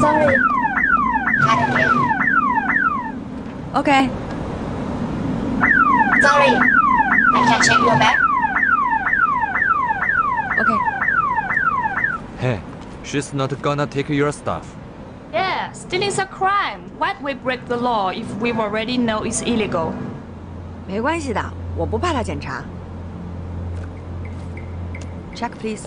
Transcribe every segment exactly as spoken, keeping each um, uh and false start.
Sorry. Had again. Okay. Sorry. I can check your bag. Okay. Hey, she's not gonna take your stuff. Yeah, stealing's a crime. Why'd we break the law if we already know it's illegal? 没关系的，我不怕他检查。Check please.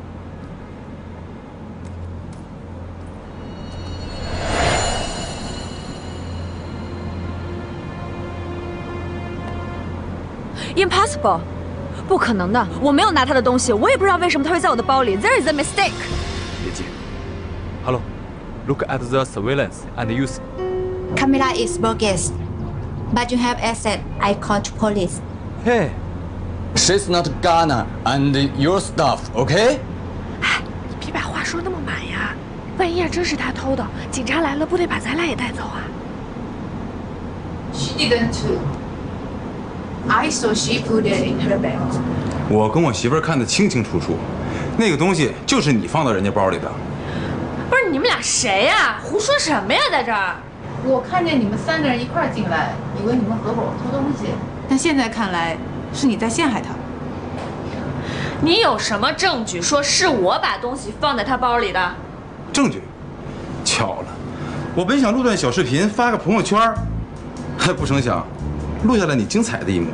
Impossible， 不可能的，我没有拿他的东西，我也不知道为什么他会在我的包里。There is a mistake。 别急。Hello, look at the surveillance and use. Camera is bogus. But you have asset. I called police. Hey, She's not gonna and your stuff, okay? 你别把话说那么满呀，万一要真是他偷的，警察来了不得把咱俩也带走啊？ She didn't too. I saw she put it in her bag. 我跟我媳妇儿看得清清楚楚，那个东西就是你放到人家包里的。 不是你们俩谁呀、啊？胡说什么呀，在这儿？ 我看见你们三个人一块儿进来，以为你们合伙偷东西，但现在看来是你在陷害他。 你有什么证据说是我把东西放在他包里的？ 证据？巧了，我本想录段小视频发个朋友圈，还不成想录下了你精彩的一幕。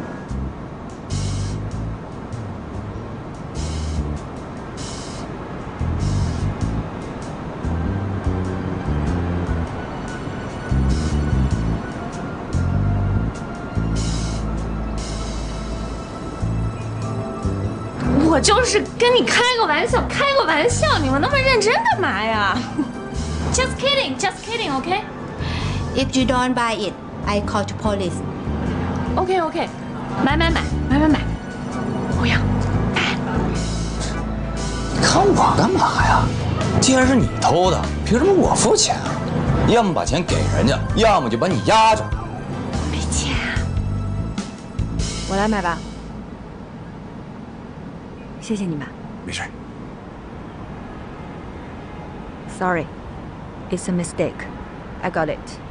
我就是跟你开个玩笑，开个玩笑，你们那么认真干嘛呀 ？Just kidding, just kidding, OK? If you don't buy it, I call police. OK OK， 买买买买买买，欧阳，买。 你看我干嘛呀？既然是你偷的，凭什么我付钱啊？要么把钱给人家，要么就把你压着。 没钱啊，我来买吧。谢谢你们。 没事。 Sorry, it's a mistake. I got it.